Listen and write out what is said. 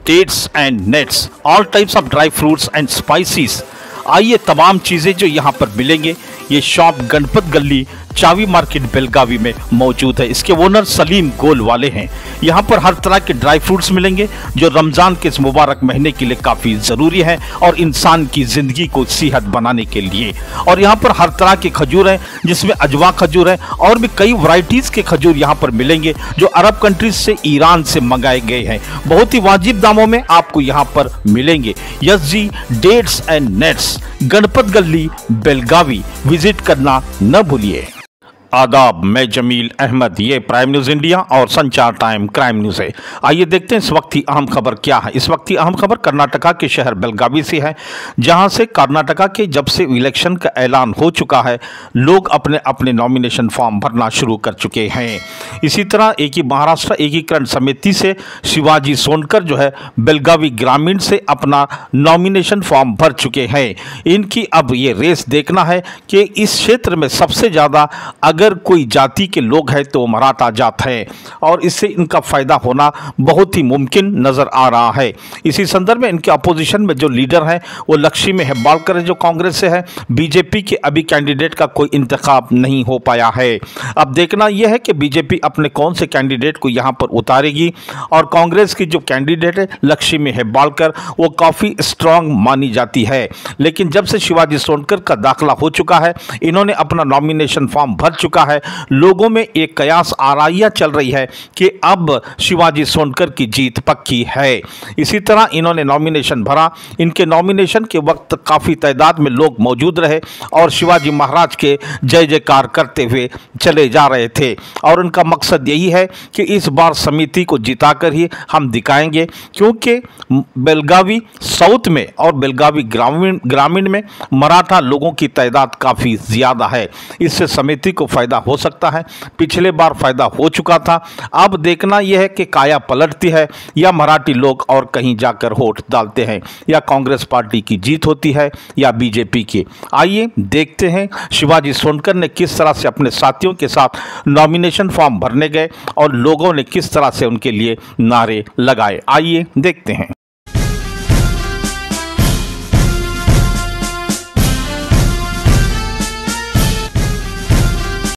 Dates and nuts, all types of dry fruits and spices. आइए तमाम चीज़ें जो यहाँ पर मिलेंगे, ये शॉप गणपत गली चावी मार्केट बेलगावी में मौजूद है। इसके ओनर सलीम गोल वाले हैं। यहाँ पर हर तरह के ड्राई फ्रूट्स मिलेंगे जो रमज़ान के इस मुबारक महीने के लिए काफ़ी ज़रूरी है और इंसान की ज़िंदगी को सेहत बनाने के लिए। और यहाँ पर हर तरह के खजूर हैं जिसमें अजवा खजूर है और भी कई वैरायटीज़ के खजूर यहाँ पर मिलेंगे जो अरब कंट्रीज से, ईरान से मंगाए गए हैं। बहुत ही वाजिब दामों में आपको यहाँ पर मिलेंगे। यस जी, dates and nuts, Ganpat Galli Belagavi, visit करना न भूलिए। आदाब, मैं जमील अहमद, ये प्राइम न्यूज़ इंडिया और संचार टाइम क्राइम न्यूज़ है। आइए देखते हैं इस वक्त की अहम खबर क्या है। इस वक्त की अहम खबर कर्नाटका के शहर बेलगावी से है, जहां से कर्नाटका के जब से इलेक्शन का ऐलान हो चुका है, लोग अपने अपने नॉमिनेशन फॉर्म भरना शुरू कर चुके हैं। इसी तरह एक ही महाराष्ट्र एकीकरण समिति से शिवाजी सोनकर जो है बेलगावी ग्रामीण से अपना नॉमिनेशन फॉर्म भर चुके हैं। इनकी अब ये रेस देखना है कि इस क्षेत्र में सबसे ज़्यादा अगर कोई जाति के लोग हैं तो मराठा जात है और इससे इनका फायदा होना बहुत ही मुमकिन नजर आ रहा है। इसी संदर्भ में इनके अपोजिशन में जो लीडर हैं वो लक्ष्मी हेब्बाळकर जो कांग्रेस से है। बीजेपी के अभी कैंडिडेट का कोई इंतखाब नहीं हो पाया है। अब देखना यह है कि बीजेपी अपने कौन से कैंडिडेट को यहाँ पर उतारेगी। और कांग्रेस की जो कैंडिडेट है लक्ष्मी हेब्बाळकर, वो काफ़ी स्ट्रांग मानी जाती है। लेकिन जब से शिवाजी सोनकर का दाखिला हो चुका है, इन्होंने अपना नॉमिनेशन फॉर्म भर चुका है, लोगों में एक कयास आराइयां चल रही है कि अब शिवाजी सोनकर की जीत पक्की है। इसी तरह इन्होंने नॉमिनेशन भरा। इनके नॉमिनेशन के वक्त काफ़ी तादाद में लोग मौजूद रहे और शिवाजी महाराज के जय जयकार करते हुए चले जा रहे थे। और उनका मकसद यही है कि इस बार समिति को जिताकर ही हम दिखाएंगे, क्योंकि बेलगावी साउथ में और बेलगावी ग्रामीण में मराठा लोगों की तादाद काफ़ी ज़्यादा है। इससे समिति को फ़ायदा हो सकता है। पिछले बार फ़ायदा हो चुका था। अब देखना यह है कि काया पलटती है या मराठी लोग और कहीं जाकर वोट डालते हैं, या कांग्रेस पार्टी की जीत होती है या बीजेपी की। आइए देखते हैं शिवाजी सोनकर ने किस तरह से अपने साथियों के साथ नॉमिनेशन फॉर्म भरने गए और लोगों ने किस तरह से उनके लिए नारे लगाए। आइए देखते हैं।